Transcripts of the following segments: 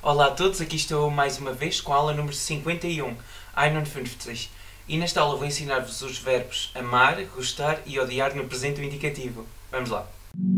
Olá a todos, aqui estou eu mais uma vez com a aula número 51, 51. E nesta aula vou ensinar-vos os verbos amar, gostar e odiar no presente indicativo. Vamos lá!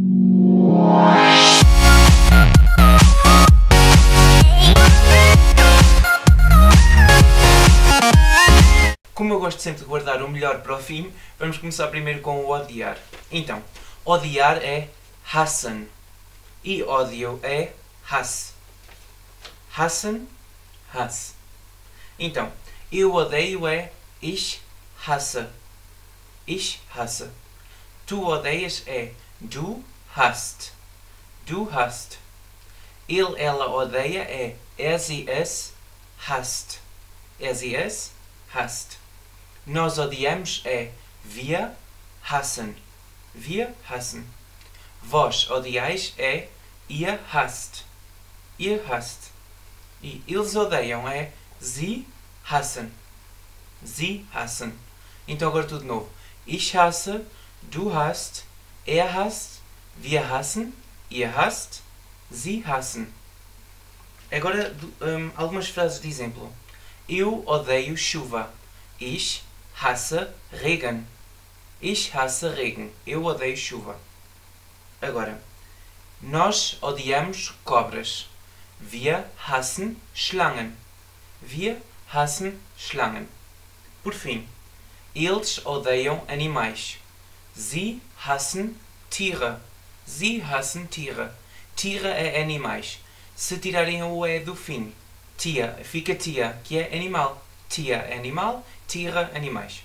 Como eu gosto sempre de guardar o melhor para o fim, vamos começar primeiro com o odiar. Então, odiar é hassen e ódio é hass. Hassen, hass. Então, eu odeio é ich hasse. Ich hasse. Tu odeias é du hast. Du hast. Ele, ela odeia é sie, es hasst. Sie, es hasst. Nós odiamos é wir hassen. Wir hassen. Vós odiais é ihr hasst. Ihr hasst. E eles odeiam é sie hassen. Sie hassen. Então agora tudo de novo. Ich hasse, du hast, er hasst, wir hassen, ihr hasst, sie hassen. Agora algumas frases de exemplo. Eu odeio chuva. Ich hasse Regen. Ich hasse Regen. Eu odeio chuva. Agora, nós odiamos cobras. Wir hassen Schlangen. Wir hassen Schlangen. Por fim, eles odeiam animais. Sie hassen Tiere. Sie hassen Tiere. Tiere é animais. Se tirarem o E do fim, tia, fica tia, que é animal. Tia é animal, Tiere, animais.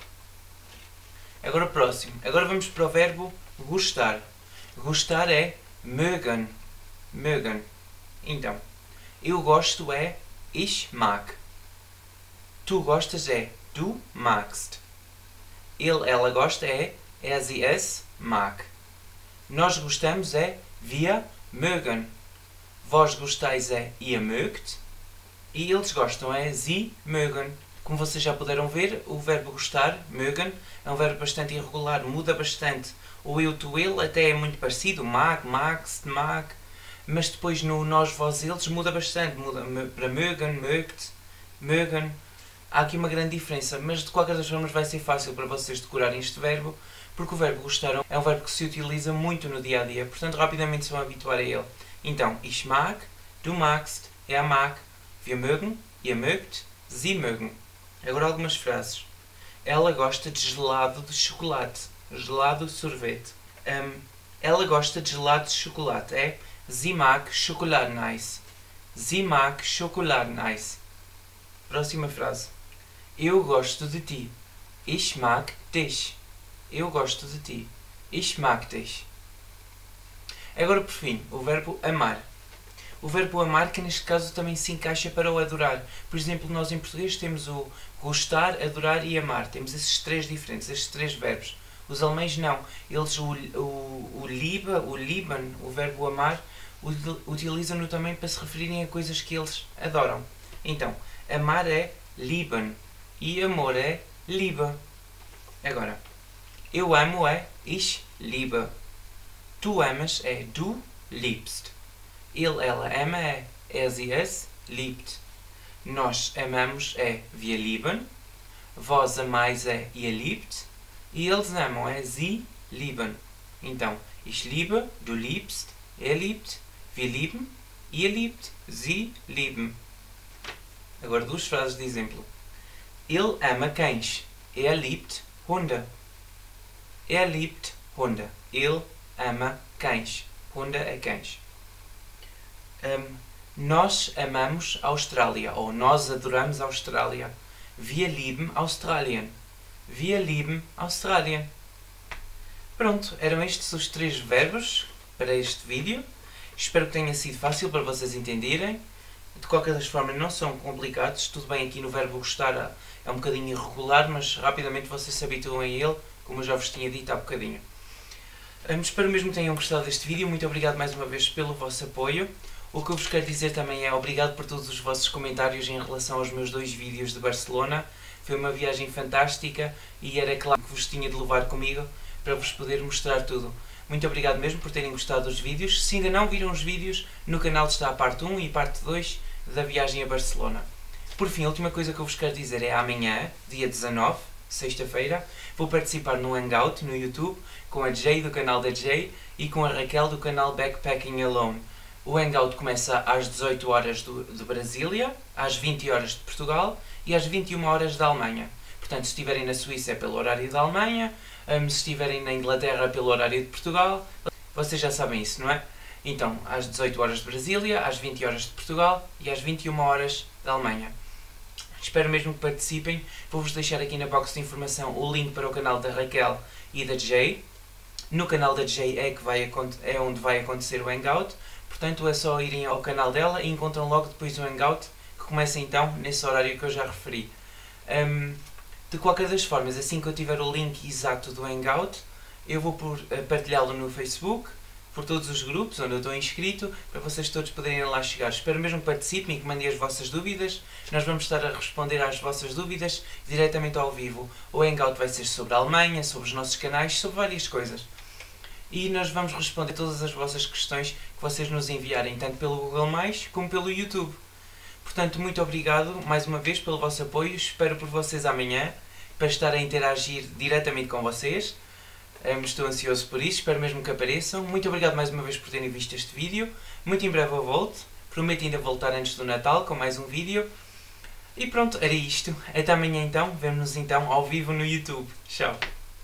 Agora o próximo. Agora vamos para o verbo gostar. Gostar é mögen. Mögen. Então, eu gosto é ich mag. Tu gostas é du magst. Ele, ela gosta é sie, es mag. Nós gostamos é wir mögen. Vós gostais é ihr mögt. E eles gostam é sie mögen. Como vocês já puderam ver, o verbo gostar, mögen, é um verbo bastante irregular, muda bastante. O eu, tu, ele até é muito parecido, mag, magst, mag. Mas depois no nós, vós, eles muda bastante. Muda para mögen, mögt, mögen. Há aqui uma grande diferença, mas de qualquer das formas vai ser fácil para vocês decorarem este verbo, porque o verbo gostar é um verbo que se utiliza muito no dia a dia, portanto rapidamente se vão habituar a ele. Então, ich mag, du magst, er mag, wir mögen, ihr mögt, sie mögen. Agora algumas frases. Ela gosta de gelado de chocolate. Gelado de sorvete. Ela gosta de gelado de chocolate. É sie mag Schokoladeneis. Sie mag Schokoladeneis. Próxima frase. Eu gosto de ti. Ich mag dich. Eu gosto de ti. Ich mag dich. Agora, por fim, o verbo amar. O verbo amar, que neste caso também se encaixa para o adorar. Por exemplo, nós em português temos o gostar, adorar e amar. Temos esses três diferentes, esses três verbos. Os alemães não. Eles o lieben, o verbo amar, utilizam-no também para se referirem a coisas que eles adoram. Então, amar é lieben e amor é liebe. Agora, eu amo é ich liebe. Tu amas é du liebst. Ele, ela ama é sie, es liebt. Nós amamos é wir lieben. Vós amais é ihr liebt. E eles amam é sie lieben. Então, ich liebe, du liebst, er liebt, wir lieben, ihr liebt, sie lieben. Agora duas frases de exemplo. Ele ama cães. Er liebt Hunde. Er liebt Hunde. Ele ama cães. Hunde é cães. Nós amamos a Austrália. Ou nós adoramos a Austrália. Wir lieben Australien. Wir lieben Australien. Pronto, eram estes os três verbos para este vídeo. Espero que tenha sido fácil para vocês entenderem. De qualquer das formas não são complicados. Tudo bem, aqui no verbo gostar é um bocadinho irregular, mas rapidamente vocês se habituam a ele, como eu já vos tinha dito há bocadinho. Espero mesmo que tenham gostado deste vídeo. Muito obrigado mais uma vez pelo vosso apoio. O que eu vos quero dizer também é obrigado por todos os vossos comentários em relação aos meus 2 vídeos de Barcelona. Foi uma viagem fantástica e era claro que vos tinha de levar comigo para vos poder mostrar tudo. Muito obrigado mesmo por terem gostado dos vídeos. Se ainda não viram os vídeos, no canal está a parte 1 e parte 2 da viagem a Barcelona. Por fim, a última coisa que eu vos quero dizer é amanhã, dia 19, sexta-feira, vou participar no Hangout no YouTube com a Jay do canal da Jay e com a Raquel do canal Backpacking Alone. O Hangout começa às 18 horas de Brasília, às 20 horas de Portugal e às 21 horas da Alemanha. Portanto, se estiverem na Suíça é pelo horário da Alemanha, se estiverem na Inglaterra é pelo horário de Portugal. Vocês já sabem isso, não é? Então, às 18 horas de Brasília, às 20 horas de Portugal e às 21 horas da Alemanha. Espero mesmo que participem. Vou-vos deixar aqui na box de informação o link para o canal da Raquel e da Jay. No canal da Jay é onde vai acontecer o Hangout. Portanto, é só irem ao canal dela e encontram logo depois o Hangout, que começa então nesse horário que eu já referi. De qualquer das formas, assim que eu tiver o link exato do Hangout, eu vou partilhá-lo no Facebook, por todos os grupos onde eu estou inscrito, para vocês todos poderem lá chegar. Espero mesmo que participem e que mandem as vossas dúvidas. Nós vamos estar a responder às vossas dúvidas diretamente ao vivo. O Hangout vai ser sobre a Alemanha, sobre os nossos canais, sobre várias coisas. E nós vamos responder todas as vossas questões que vocês nos enviarem, tanto pelo Google+, como pelo YouTube. Portanto, muito obrigado mais uma vez pelo vosso apoio. Espero por vocês amanhã, para estar a interagir diretamente com vocês. Estou ansioso por isso, espero mesmo que apareçam. Muito obrigado mais uma vez por terem visto este vídeo. Muito em breve eu volto. Prometo ainda voltar antes do Natal com mais um vídeo. E pronto, era isto. Até amanhã então. Vemo-nos então ao vivo no YouTube. Tchau.